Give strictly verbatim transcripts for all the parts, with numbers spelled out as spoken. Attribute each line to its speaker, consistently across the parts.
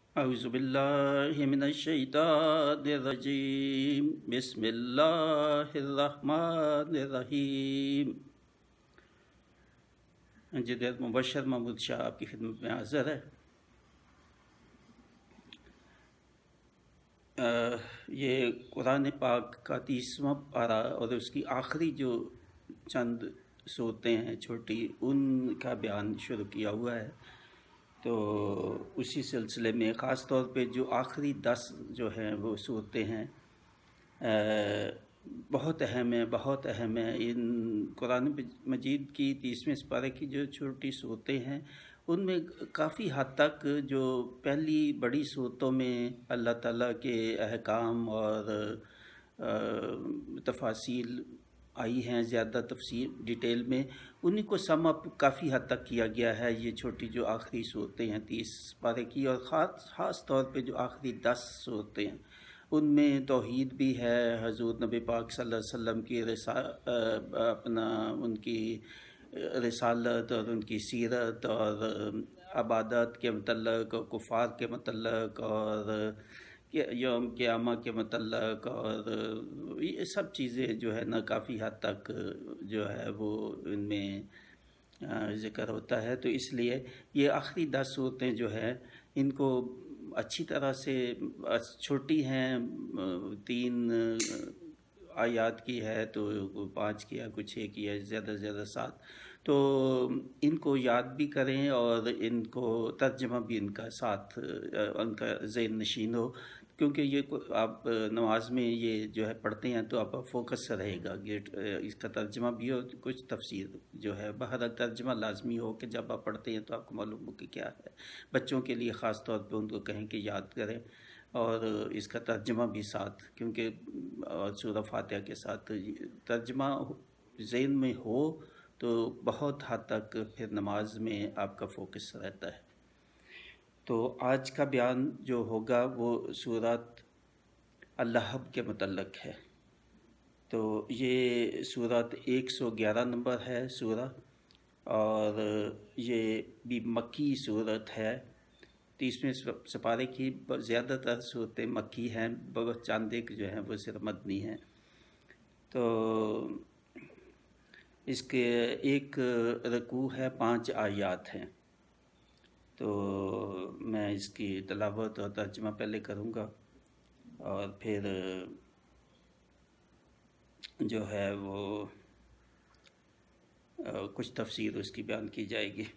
Speaker 1: اعوذ باللہ من الشیطان الرجیم بسم اللہ الرحمن الرحیم۔ انجر مبشر محمود شاہ آپ کی خدمت میں حاضر ہے۔ یہ قرآن پاک کا تیسواں پارہ اور اس کی آخری جو چند صورتیں ہیں چھوٹی، ان کا بیان شروع کیا ہوا ہے۔ تو اسی سلسلے میں خاص طور پہ جو آخری دس جو ہیں وہ صورتیں ہیں بہت اہم ہیں بہت اہم ہیں۔ ان قرآن مجید کی تیسویں سپارے کی جو چھوٹی صورتیں ہیں ان میں کافی حد تک جو پہلی بڑی صورتوں میں اللہ تعالیٰ کے احکام اور تفاصیل آئی ہیں، زیادہ تفصیل ڈیٹیل میں، انہی کو سم اپ کافی حد تک کیا گیا ہے یہ چھوٹی جو آخری صورتیں ہیں تیس پارے کی، اور خاص خاص طور پہ جو آخری دس صورتیں ہیں ان میں توحید بھی ہے، حضور نبی پاک صلی اللہ علیہ وسلم کی رسا اپنا ان کی رسالت اور ان کی سیرت اور عبادت کے متعلق اور کفار کے متعلق اور یوم قیامہ کے متعلق، اور یہ سب چیزیں جو ہے نا کافی حد تک جو ہے وہ ان میں ذکر ہوتا ہے۔ تو اس لیے یہ آخری دس صورتیں جو ہیں ان کو اچھی طرح سے، چھوٹی ہیں، تین آیات کی ہے تو پانچ کی ہے، کچھ چھ کی ہے، زیادہ سے زیادہ سات، تو ان کو یاد بھی کریں اور ان کو ترجمہ بھی ان کا ساتھ ان کا ذہن نشین ہو، کیونکہ یہ آپ نماز میں یہ جو ہے پڑھتے ہیں تو آپ فوکس رہے گا، اس کا ترجمہ بھی ہو، کچھ تفسیر جو ہے بہرحال ترجمہ لازمی ہو کہ جب آپ پڑھتے ہیں تو آپ کو معلوم ہو کہ کیا ہے۔ بچوں کے لیے خاص طور پہ ان کو کہیں کہ یاد کریں اور اس کا ترجمہ بھی ساتھ، کیونکہ سورہ فاتحہ کے ساتھ ترجمہ ذہن میں ہو تو بہت حد تک پھر نماز میں آپ کا فوکس رہتا ہے۔ تو آج کا بیان جو ہوگا وہ سورۃ اللہب کے متعلق ہے۔ تو یہ سورۃ ایک سو گیارہ نمبر ہے سورہ، اور یہ بھی مکی صورت ہے۔ تیسویں سپارے کی زیادہ تر صورتیں مکی ہیں، بہت چند ایک جو ہیں وہ صرف مدنی ہیں۔ تو اس کے ایک رکوع ہے، پانچ آیات ہیں۔ تو میں اس کی تلاوت اور ترجمہ پہلے کروں گا اور پھر جو ہے وہ کچھ تفسیر اس کی بیان کی جائے گی۔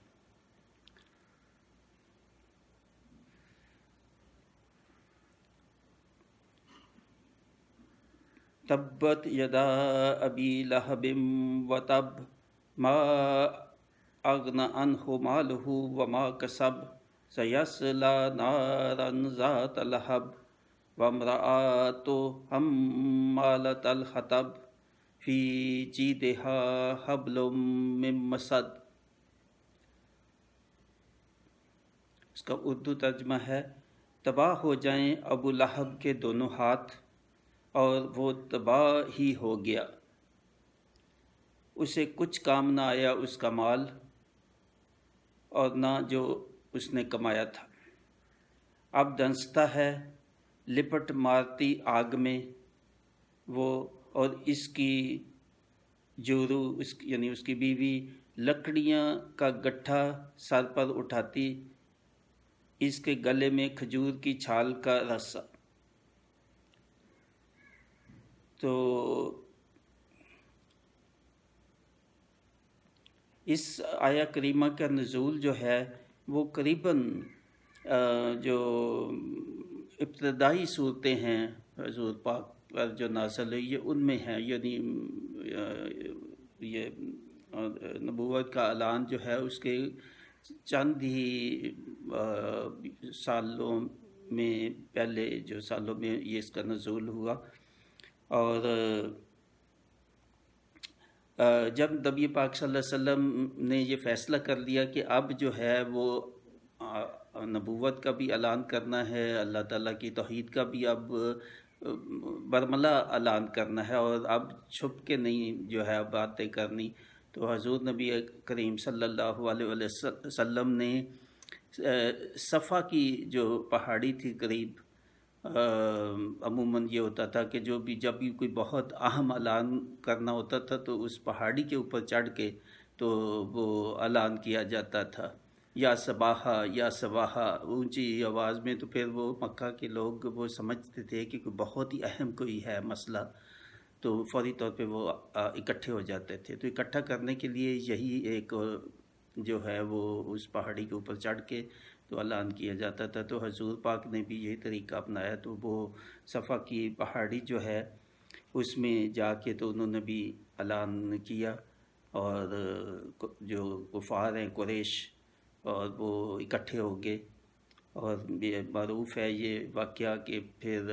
Speaker 1: تبت یدا ابی لہب وتب ما اغنی عنہ مالہ وما کسب سیصلی نارا ذات لہب وامرأتہ حمالۃ الحطب فی جیدہا حبل من مسد۔ اس کا اردو ترجمہ ہے، تباہ ہو جائیں ابو لہب کے دونوں ہاتھ اور وہ تباہ ہی ہو گیا، اسے کچھ کام نہ آیا اس کا مال اور نہ جو اس نے کمایا تھا۔ اب دنستا ہے لپٹ مارتی آگ میں وہ، اور اس کی جورو اس یعنی اس کی بیوی لکڑیاں کا گٹھا سر پر اٹھاتی، اس کے گلے میں کھجور کی چھال کا رسا۔ تو اس آیہ کریمہ کا نزول جو ہے وہ قریباً جو ابتدائی صورتیں ہیں حضور پاک پر جو نازل ہوئی ہے ان میں ہیں، یعنی یہ نبوت کا اعلان جو ہے اس کے چند ہی سالوں میں، پہلے جو سالوں میں یہ اس کا نزول ہوا۔ اور جب نبی پاک صلی اللہ علیہ وسلم نے یہ فیصلہ کر لیا کہ اب جو ہے وہ نبوت کا بھی اعلان کرنا ہے، اللہ تعالیٰ کی توحید کا بھی اب برملا اعلان کرنا ہے اور اب چھپ کے نہیں جو ہے باتیں کرنی، تو حضور نبی کریم صلی اللہ علیہ وسلم نے صفا کی جو پہاڑی تھی قریب، عموماً یہ ہوتا تھا کہ جو بھی جب بھی کوئی بہت اہم اعلان کرنا ہوتا تھا تو اس پہاڑی کے اوپر چڑھ کے تو وہ اعلان کیا جاتا تھا، یا صباحا یا صباحا، اونچی آواز میں. تو پھر وہ مکہ کے لوگ وہ سمجھتے تھے کہ کوئی بہت ہی اہم کوئی ہے مسئلہ، تو فوری طور پہ وہ اکٹھے ہو جاتے تھے. تو اکٹھا کرنے کے لیے یہی ایک جو ہے وہ اس پہاڑی کے اوپر چڑھ کے تو اعلان کیا جاتا تھا. تو حضور پاک نے بھی یہی طریقہ اپنایا. تو وہ صفا کی پہاڑی جو ہے اس میں جا کے تو انہوں نے بھی اعلان کیا، اور جو کفار ہیں قریش اور وہ اکٹھے ہو گئے. اور معروف ہے یہ واقعہ کہ پھر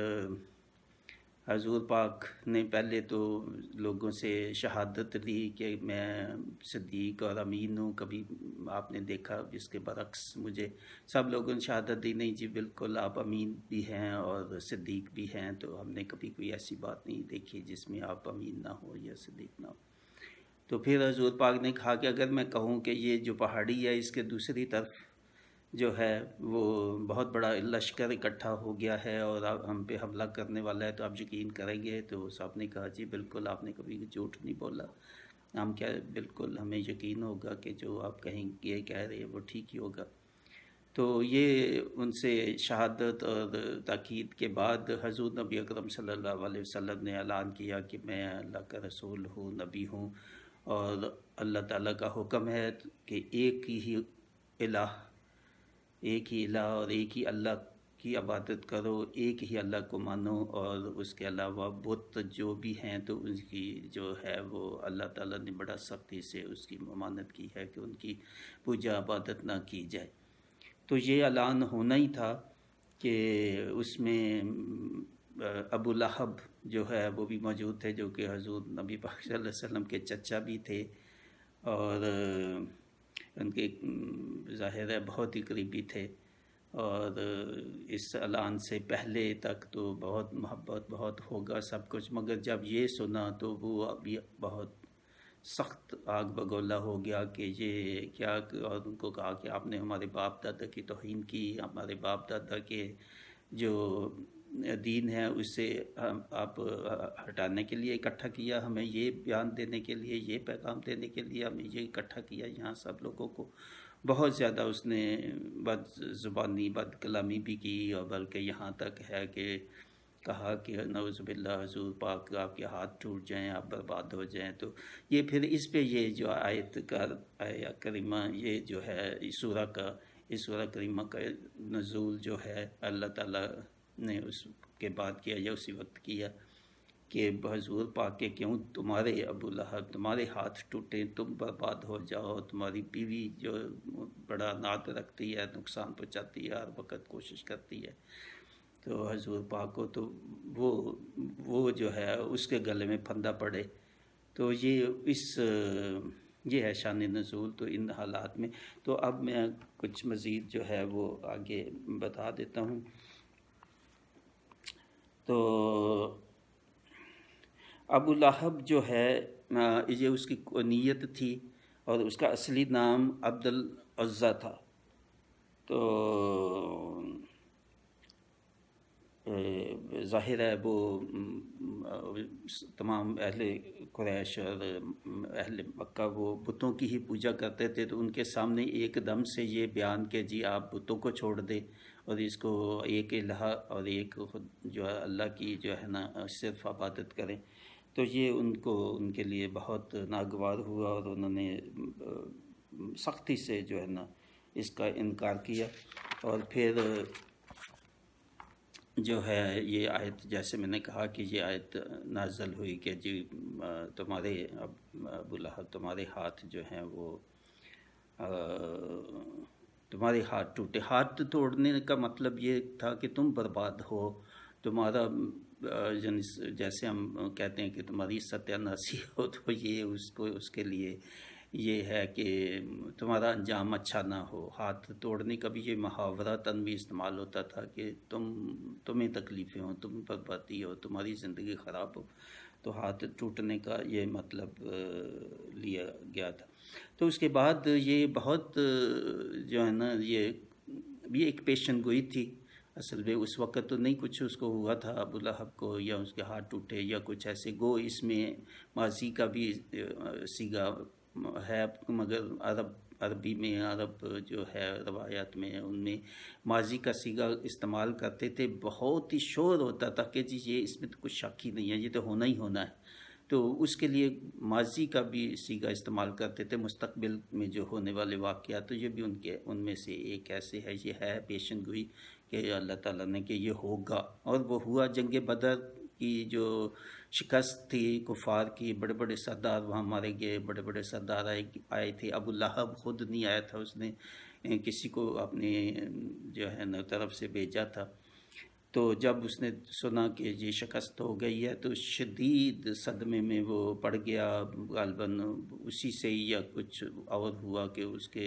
Speaker 1: حضور پاک نے پہلے تو لوگوں سے شہادت لی کہ میں صدیق اور امین ہوں. کبھی آپ نے دیکھا اس کے برعکس مجھے سب لوگوں نے شہادت دی، نہیں جی بالکل آپ امین بھی ہیں اور صدیق بھی ہیں. تو ہم نے کبھی کوئی ایسی بات نہیں دیکھی جس میں آپ امین نہ ہو یا صدیق نہ ہو. تو پھر حضور پاک نے کہا کہ اگر میں کہوں کہ یہ جو پہاڑی ہے اس کے دوسری طرف جو ہے وہ بہت بڑا لشکر اکٹھا ہو گیا ہے اور ہم پہ حملہ کرنے والا ہے تو آپ یقین کریں گے؟ تو صاحب نے کہا جی بالکل آپ نے کبھی جھوٹ نہیں بولا، ہم کیا بالکل ہمیں یقین ہوگا کہ جو آپ کہیں یہ کہہ رہے ہیں وہ ٹھیک ہی ہوگا. تو یہ ان سے شہادت اور تاکید کے بعد حضور نبی اکرم صلی اللہ علیہ وسلم نے اعلان کیا کہ میں اللہ کا رسول ہوں، نبی ہوں، اور اللہ تعالیٰ کا حکم ہے کہ ایک ہی الہ ایک ہی الہ اور ایک ہی اللہ کی عبادت کرو، ایک ہی اللہ کو مانو، اور اس کے علاوہ بت جو بھی ہیں تو ان کی جو ہے وہ اللہ تعالیٰ نے بڑا سختی سے اس کی ممانعت کی ہے کہ ان کی پوجا عبادت نہ کی جائے. تو یہ اعلان ہونا ہی تھا کہ اس میں ابو لہب جو ہے وہ بھی موجود تھے، جو کہ حضور نبی پاک صلی اللہ علیہ وسلم کے چچا بھی تھے، اور ان کے ظاہر ہے بہت ہی قریبی تھے. اور اس اعلان سے پہلے تک تو بہت محبت بہت ہوگا سب کچھ، مگر جب یہ سنا تو وہ ابھی بہت سخت آگ بگولا ہو گیا کہ یہ کیا. اور ان کو کہا کہ آپ نے ہمارے باپ دادا کی توہین کی، ہمارے باپ دادا کے جو دین ہے اس سے آپ ہٹانے کے لیے اکٹھا کیا، ہمیں یہ بیان دینے کے لیے، یہ پیغام دینے کے لیے ہمیں یہ اکٹھا کیا. یہاں سب لوگوں کو بہت زیادہ اس نے بد زبانی بد کلامی بھی کی، اور بلکہ یہاں تک ہے کہ کہا کہ نعوذ باللہ حضور پاک آپ کے ہاتھ ٹوٹ جائیں، آپ برباد ہو جائیں. تو یہ پھر اس پہ یہ جو آیت کا آیا کریمہ یہ جو ہے اس سورہ کا اس سورہ کریمہ کا نزول جو ہے اللہ تعالیٰ نے اس کے بعد کیا یا اسی وقت کیا کہ حضور پاک کے کیوں تمہارے ابو لہب تمہارے ہاتھ ٹوٹے، تم برباد ہو جاؤ، تمہاری بیوی جو بڑا ناد رکھتی ہے، نقصان پہنچاتی ہے، ہر وقت کوشش کرتی ہے، تو حضور پاک کو تو وہ وہ جو ہے اس کے گلے میں پھندا پڑے. تو یہ اس یہ ہے شان نزول تو ان حالات میں. تو اب میں کچھ مزید جو ہے وہ آگے بتا دیتا ہوں. تو ابو لہب جو ہے یہ اس کی نیت تھی، اور اس کا اصلی نام عبد العزیٰ تھا. تو ظاہر ہے وہ تمام اہل قریش اور اہل مکہ وہ بتوں کی ہی پوجا کرتے تھے. تو ان کے سامنے ایک دم سے یہ بیان کہ جی آپ بتوں کو چھوڑ دیں اور اس کو ایک الہ اور ایک خود جو ہے اللہ کی جو ہے نا صرف عبادت کریں، تو یہ ان کو ان کے لیے بہت ناگوار ہوا، اور انہوں نے سختی سے جو ہے نا اس کا انکار کیا. اور پھر جو ہے یہ آیت جیسے میں نے کہا کہ یہ آیت نازل ہوئی کہ جی تمہارے ابو لہب تمہارے ہاتھ جو ہیں وہ تمہارے ہاتھ ٹوٹے. ہاتھ توڑنے کا مطلب یہ تھا کہ تم برباد ہو، تمہارا جیسے ہم کہتے ہیں کہ تمہاری ستیہ ناسی ہو، تو یہ اس کو اس کے لیے یہ ہے کہ تمہارا انجام اچھا نہ ہو. ہاتھ توڑنے کا بھی یہ محاورہ تن بھی استعمال ہوتا تھا کہ تم تمہیں تکلیفیں ہوں، تم بربادی ہو، تمہاری زندگی خراب ہو. تو ہاتھ ٹوٹنے کا یہ مطلب لیا گیا تھا. تو اس کے بعد یہ بہت جو ہے نا یہ یہ ایک پیشن گوئی تھی اصل میں. اس وقت تو نہیں کچھ اس کو ہوا تھا ابو لہب کو، یا اس کے ہاتھ ٹوٹے یا کچھ ایسے. گو اس میں ماضی کا بھی سیگا ہے، مگر عرب عربی میں عرب جو ہے روایات میں ان میں ماضی کا سیگا استعمال کرتے تھے. بہت ہی شور ہوتا تھا کہ جی یہ اس میں تو کچھ شک ہی نہیں ہے، یہ تو ہونا ہی ہونا ہے. تو اس کے لیے ماضی کا بھی سیگا استعمال کرتے تھے مستقبل میں جو ہونے والے واقعات. تو یہ بھی ان کے ان میں سے ایک ایسے ہے. یہ ہے پیشن گوئی کہ اللہ تعالیٰ نے کہ یہ ہوگا، اور وہ ہوا. جنگ بدر کی جو شکست تھی کفار کی، بڑے بڑے سردار وہاں مارے گئے، بڑے بڑے سردار آئے آئے تھے. ابو لہب خود نہیں آیا تھا، اس نے کسی کو اپنے جو ہے نا طرف سے بھیجا تھا. تو جب اس نے سنا کہ یہ شکست ہو گئی ہے تو شدید صدمے میں وہ پڑ گیا. غالباً اسی سے ہی یا کچھ اور ہوا کہ اس کے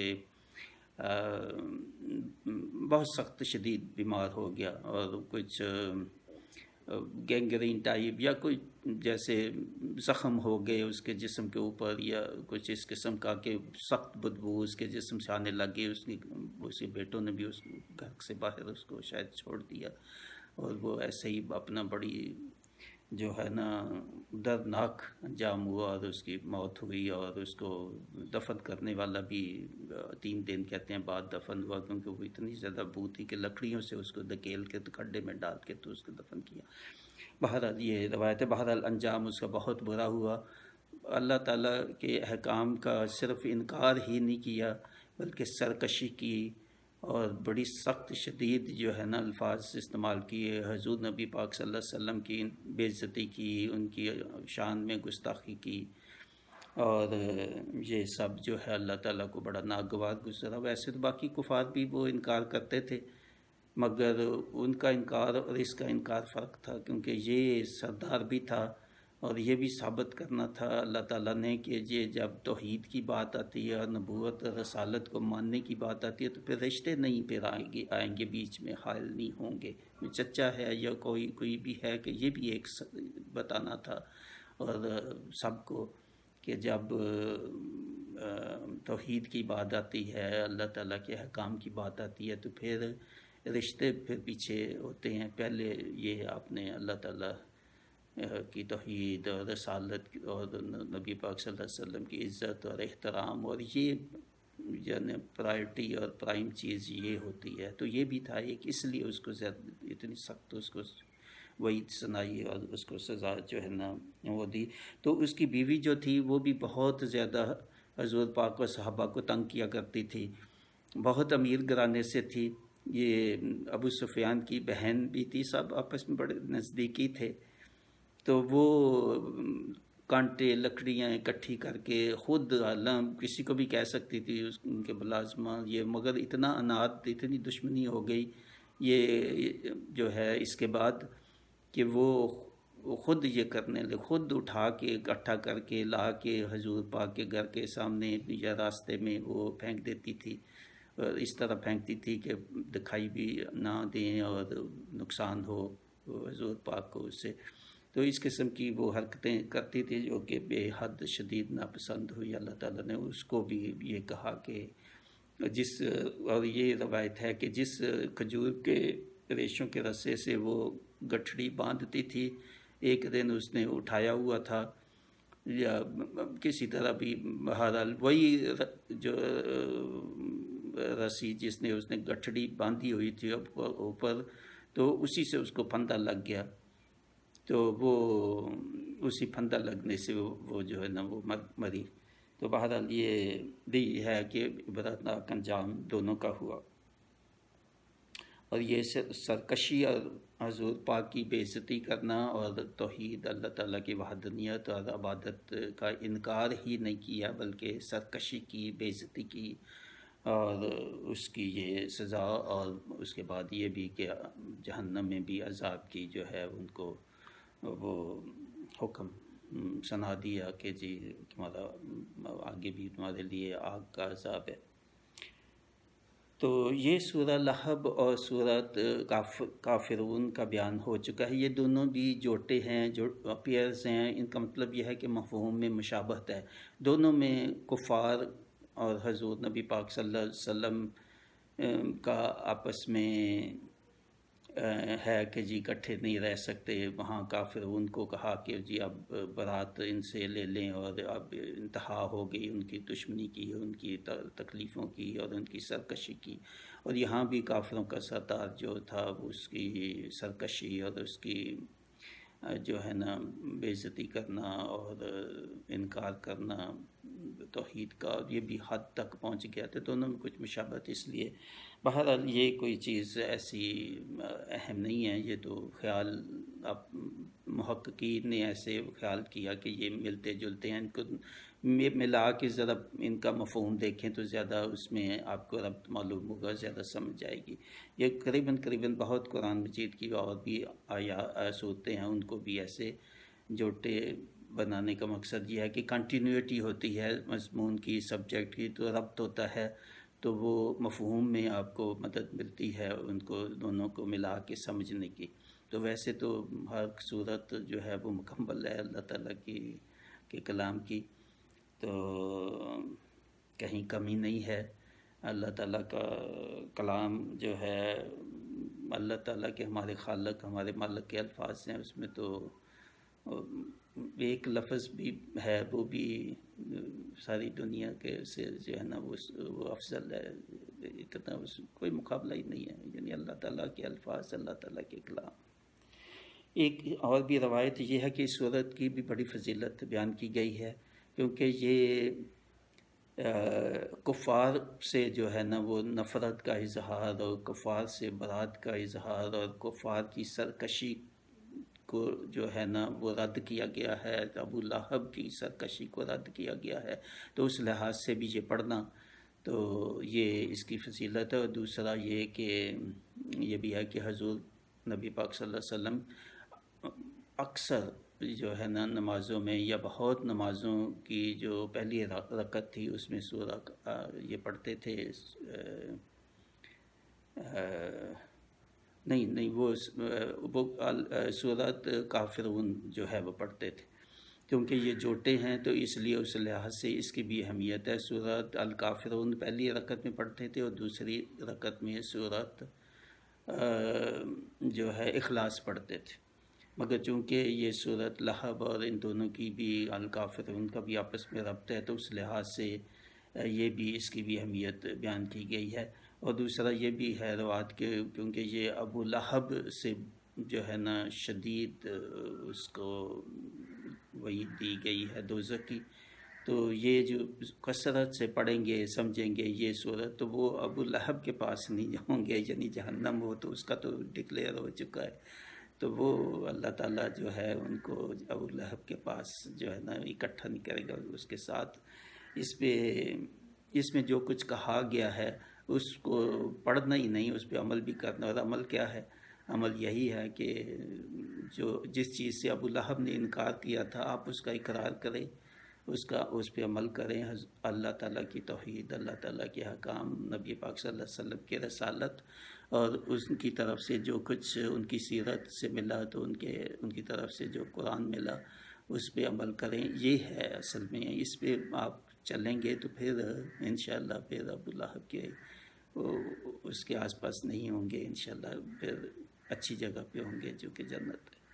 Speaker 1: بہت سخت شدید بیمار ہو گیا، اور کچھ گینگرین ٹائپ یا کوئی جیسے زخم ہو گئے اس کے جسم کے اوپر، یا کچھ اس قسم کا کہ سخت بدبو اس کے جسم سے آنے لگی. اس کی اس کے بیٹوں نے بھی اس گھر سے باہر اس کو شاید چھوڑ دیا، اور وہ ایسے ہی اپنا بڑی جو ہے نا دردناک انجام ہوا، اور اس کی موت ہوئی. اور اس کو دفن کرنے والا بھی تین دن کہتے ہیں بعد دفن ہوا، کیونکہ وہ اتنی زیادہ بو تھی کہ لکڑیوں سے اس کو دھکیل کے کھڈے میں ڈال کے تو اس کو دفن کیا. بہرحال یہ روایت ہے. بہرحال انجام اس کا بہت برا ہوا. اللہ تعالیٰ کے احکام کا صرف انکار ہی نہیں کیا بلکہ سرکشی کی، اور بڑی سخت شدید جو ہے نا الفاظ استعمال کیے. حضور نبی پاک صلی اللہ علیہ وسلم کی بے عزتی کی، ان کی شان میں گستاخی کی، اور یہ سب جو ہے اللہ تعالیٰ کو بڑا ناگوار گزرا. ویسے تو باقی کفار بھی وہ انکار کرتے تھے، مگر ان کا انکار اور اس کا انکار فرق تھا، کیونکہ یہ سردار بھی تھا اور یہ بھی ثابت کرنا تھا اللہ تعالیٰ نے کہ یہ جب توحید کی بات آتی ہے اور نبوت اور رسالت کو ماننے کی بات آتی ہے تو پھر رشتے نہیں پھر آئیں گے آئیں گے بیچ میں، حائل نہیں ہوں گے. چچا ہے یا کوئی کوئی بھی ہے، کہ یہ بھی ایک بتانا تھا اور سب کو کہ جب توحید کی بات آتی ہے، اللہ تعالیٰ کے حکام کی بات آتی ہے تو پھر رشتے پھر پیچھے ہوتے ہیں. پہلے یہ آپ نے اللہ تعالیٰ کی توحید اور رسالت اور نبی پاک صلی اللہ علیہ وسلم کی عزت اور احترام، اور یہ یعنی پرائرٹی اور پرائم چیز یہ ہوتی ہے. تو یہ بھی تھا ایک، اس لیے اس کو زیادہ اتنی سخت اس کو وعید سنائی اور اس کو سزا جو ہے نا وہ دی. تو اس کی بیوی جو تھی وہ بھی بہت زیادہ حضور پاک و صحابہ کو تنگ کیا کرتی تھی. بہت امیر گھرانے سے تھی. یہ ابو سفیان کی بہن بھی تھی، سب آپس میں بڑے نزدیکی تھے. تو وہ کانٹے لکڑیاں اکٹھی کر کے خود عالم کسی کو بھی کہہ سکتی تھی ان کے ملازمہ یہ، مگر اتنا انات اتنی دشمنی ہو گئی یہ جو ہے اس کے بعد کہ وہ خود یہ کرنے لگے، خود اٹھا کے اکٹھا کر کے لا کے حضور پاک کے گھر کے سامنے یا راستے میں وہ پھینک دیتی تھی. اس طرح پھینکتی تھی کہ دکھائی بھی نہ دیں اور نقصان ہو حضور پاک کو اس سے. تو اس قسم کی وہ حرکتیں کرتی تھی جو کہ بے حد شدید ناپسند ہوئی. اللہ تعالیٰ نے اس کو بھی یہ کہا کہ جس، اور یہ روایت ہے کہ جس کھجور کے ریشوں کے رسے سے وہ گٹھڑی باندھتی تھی، ایک دن اس نے اٹھایا ہوا تھا یا کسی طرح بھی، بہرحال وہی جو رسی جس نے اس نے گٹھڑی باندھی ہوئی تھی اوپر، تو اسی سے اس کو پھندا لگ گیا. تو وہ اسی پھندا لگنے سے وہ جو ہے نا وہ مری. تو بہرحال یہ بھی ہے کہ عبرتناک انجام دونوں کا ہوا. اور یہ سرکشی اور حضور پاک کی بے عزتی کرنا اور توحید اللہ تعالیٰ کی وحدانیت اور عبادت کا انکار ہی نہیں کیا بلکہ سرکشی کی، بے عزتی کی، اور اس کی یہ سزا، اور اس کے بعد یہ بھی کہ جہنم میں بھی عذاب کی جو ہے ان کو وہ حکم سنا دیا کہ جی تمہارا آگے بھی تمہارے لیے آگ کا عذاب ہے. تو یہ سورہ لہب اور سورۃ کافرون کا بیان ہو چکا ہے. یہ دونوں بھی جوٹے ہیں، جو پیئرز ہیں. ان کا مطلب یہ ہے کہ مفہوم میں مشابہت ہے. دونوں میں کفار اور حضور نبی پاک صلی اللہ علیہ وسلم کا آپس میں ہے کہ جی اکٹھے نہیں رہ سکتے، وہاں کافر ان کو کہا کہ جی اب برات ان سے لے لیں، اور اب انتہا ہو گئی ان کی دشمنی کی، ان کی تکلیفوں کی اور ان کی سرکشی کی. اور یہاں بھی کافروں کا سردار جو تھا وہ اس کی سرکشی اور اس کی جو ہے نا بے عزتی کرنا اور انکار کرنا توحید کا، یہ بھی حد تک پہنچ گیا تھا. دونوں میں کچھ مشابہت اس لیے. بہرحال یہ کوئی چیز ایسی اہم نہیں ہے، یہ تو خیال اب محققین نے ایسے خیال کیا کہ یہ ملتے جلتے ہیں. ان کو ملا کے ذرا ان کا مفہوم دیکھیں تو زیادہ اس میں آپ کو ربط معلوم ہوگا، زیادہ سمجھ جائے گی. یہ قریباً قریباً بہت قرآن مجید کی اور بھی آیا صورتیں ہیں، ان کو بھی ایسے جوٹے بنانے کا مقصد یہ ہے کہ کنٹینیوٹی ہوتی ہے مضمون کی، سبجیکٹ کی، تو ربط ہوتا ہے، تو وہ مفہوم میں آپ کو مدد ملتی ہے ان کو دونوں کو ملا کے سمجھنے کی. تو ویسے تو ہر صورت جو ہے وہ مکمل ہے اللہ تعالیٰ کی کے کلام کی، تو کہیں کمی نہیں ہے. اللہ تعالیٰ کا کلام جو ہے اللہ تعالیٰ کے ہمارے خالق ہمارے مالک کے الفاظ ہیں، اس میں تو ایک لفظ بھی ہے وہ بھی ساری دنیا کے سے جو ہے نا وہ وہ افضل ہے، اتنا اس کوئی مقابلہ ہی نہیں ہے. یعنی اللہ تعالیٰ کے الفاظ، اللہ تعالیٰ کے کلام. ایک اور بھی روایت یہ ہے کہ اس صورت کی بھی بڑی فضیلت بیان کی گئی ہے، کیونکہ یہ کفار سے جو ہے نا وہ نفرت کا اظہار اور کفار سے برات کا اظہار اور کفار کی سرکشی کو جو ہے نا وہ رد کیا گیا ہے، ابو لہب کی سرکشی کو رد کیا گیا ہے. تو اس لحاظ سے بھی یہ پڑھنا تو یہ اس کی فضیلت ہے. اور دوسرا یہ کہ یہ بھی ہے کہ حضور نبی پاک صلی اللہ علیہ وسلم اکثر جو ہے نا نمازوں میں یا بہت نمازوں کی جو پہلی رکعت تھی اس میں سورہ یہ پڑھتے تھے، نہیں نہیں وہ وہ سورۃ کافرون جو ہے وہ پڑھتے تھے، کیونکہ یہ جوٹے ہیں تو اس لیے اس لحاظ سے اس کی بھی اہمیت ہے. سورۃ الکافرون پہلی رکعت میں پڑھتے تھے اور دوسری رکعت میں سورۃ جو ہے اخلاص پڑھتے تھے. مگر چونکہ یہ سورۃ لہب اور ان دونوں کی بھی الکافرون کا بھی آپس میں ربط ہے تو اس لحاظ سے یہ بھی اس کی بھی اہمیت بیان کی گئی ہے. اور دوسرا یہ بھی ہے روایت کہ کیونکہ یہ ابو لہب سے جو ہے نا شدید اس کو وعید دی گئی ہے دوزخ کی، تو یہ جو کثرت سے پڑھیں گے سمجھیں گے یہ صورت تو وہ ابو لہب کے پاس نہیں ہوں گے، یعنی جہنم ہو تو اس کا تو ڈکلیئر ہو چکا ہے، تو وہ اللہ تعالیٰ جو ہے ان کو ابو لہب کے پاس جو ہے نا اکٹھا نہیں کرے گا اس کے ساتھ. اس پہ اس میں جو کچھ کہا گیا ہے اس کو پڑھنا ہی نہیں، اس پہ عمل بھی کرنا. اور عمل کیا ہے؟ عمل یہی ہے کہ جو جس چیز سے ابو لہب نے انکار کیا تھا آپ اس کا اقرار کریں، اس کا اس پہ عمل کریں. اللہ تعالیٰ کی توحید، اللہ تعالیٰ کے حکام، نبی پاک صلی اللہ علیہ وسلم کی رسالت اور اس کی طرف سے جو کچھ ان کی سیرت سے ملا تو ان کے ان کی طرف سے جو قرآن ملا اس پہ عمل کریں. یہ ہے اصل میں، اس پہ آپ چلیں گے تو پھر انشاءاللہ پھر ابو لہب کے اس کے آس پاس نہیں ہوں گے، انشاءاللہ پھر اچھی جگہ پہ ہوں گے جو کہ جنت ہے.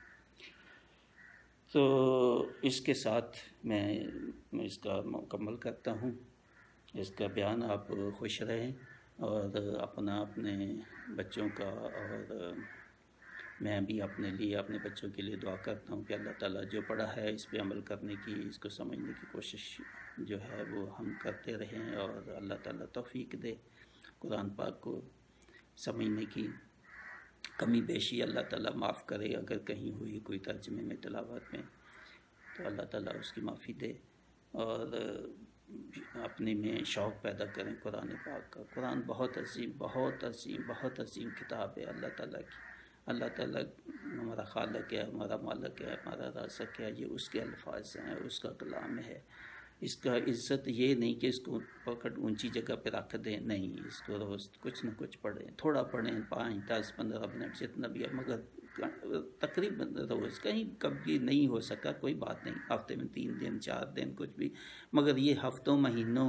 Speaker 1: تو اس کے ساتھ میں اس کا مکمل کرتا ہوں اس کا بیان. آپ خوش رہیں اور اپنا اپنے بچوں کا اور میں بھی اپنے لیے اپنے بچوں کے لیے دعا کرتا ہوں کہ اللہ تعالیٰ جو پڑھا ہے اس پہ عمل کرنے کی، اس کو سمجھنے کی کوشش جو ہے وہ ہم کرتے رہیں اور اللہ تعالیٰ توفیق دے. قرآن پاک کو سمجھنے کی کمی بیشی اللہ تعالیٰ معاف کرے، اگر کہیں ہوئی کوئی ترجمے میں تلاوت میں تو اللہ تعالیٰ اس کی معافی دے، اور اپنے میں شوق پیدا کریں قرآن پاک کا. قرآن بہت عظیم بہت عظیم بہت عظیم کتاب ہے اللہ تعالیٰ کی. اللہ تعالیٰ ہمارا خالق ہے، ہمارا مالک ہے، ہمارا رازق ہے، یہ اس کے الفاظ ہیں، اس کا کلام ہے. اس کا عزت یہ نہیں کہ اس کو پکڑ اونچی جگہ پہ رکھ دیں، نہیں، اس کو روز کچھ نہ کچھ پڑھیں، تھوڑا پڑھیں، پانچ دس پندرہ منٹ جتنا بھی ہے، مگر تقریباً روز. کہیں کبھی نہیں ہو سکا کوئی بات نہیں، ہفتے میں تین دن چار دن کچھ بھی، مگر یہ ہفتوں مہینوں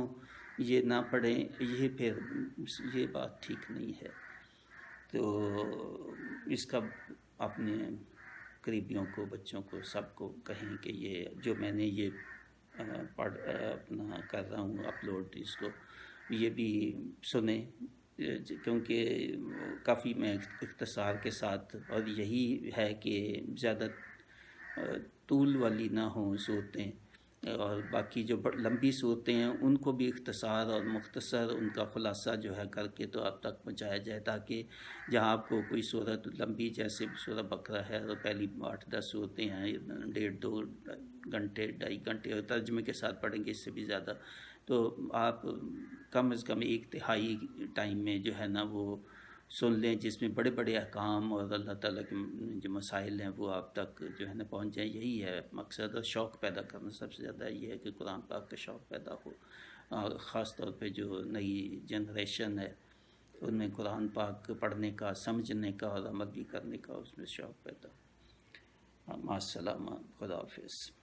Speaker 1: یہ نہ پڑھیں، یہ پھر یہ بات ٹھیک نہیں ہے۔ تو اس کا اپنے قریبیوں کو، بچوں کو، سب کو کہیں کہ یہ جو میں نے یہ پڑھ اپنا کر رہا ہوں اپلوڈ، اس کو یہ بھی سنیں، کیونکہ کافی میں اختصار کے ساتھ، اور یہی ہے کہ زیادہ طول والی نہ ہوں صورتیں، اور باقی جو لمبی صورتیں ہیں ان کو بھی اختصار اور مختصر ان کا خلاصہ جو ہے کر کے تو آپ تک پہنچایا جائے، تاکہ جہاں آپ کو کوئی صورت لمبی جیسے سورہ بقرہ ہے اور پہلی آٹھ دس صورتیں ہیں، ڈیڑھ دو گھنٹے ڈھائی گھنٹے اور ترجمے کے ساتھ پڑھیں گے اس سے بھی زیادہ، تو آپ کم از کم ایک تہائی ٹائم میں جو ہے نا وہ سن لیں، جس میں بڑے بڑے احکام اور اللہ تعالیٰ کے جو مسائل ہیں وہ آپ تک جو ہے نا پہنچ جائیں۔ یہی ہے مقصد، اور شوق پیدا کرنا سب سے زیادہ یہ ہے کہ قرآن پاک کا شوق پیدا ہو، اور خاص طور پہ جو نئی جنریشن ہے ان میں قرآن پاک پڑھنے کا، سمجھنے کا اور عمل بھی کرنے کا اس میں شوق پیدا ہو۔ مع السلامہ، خدا حافظ۔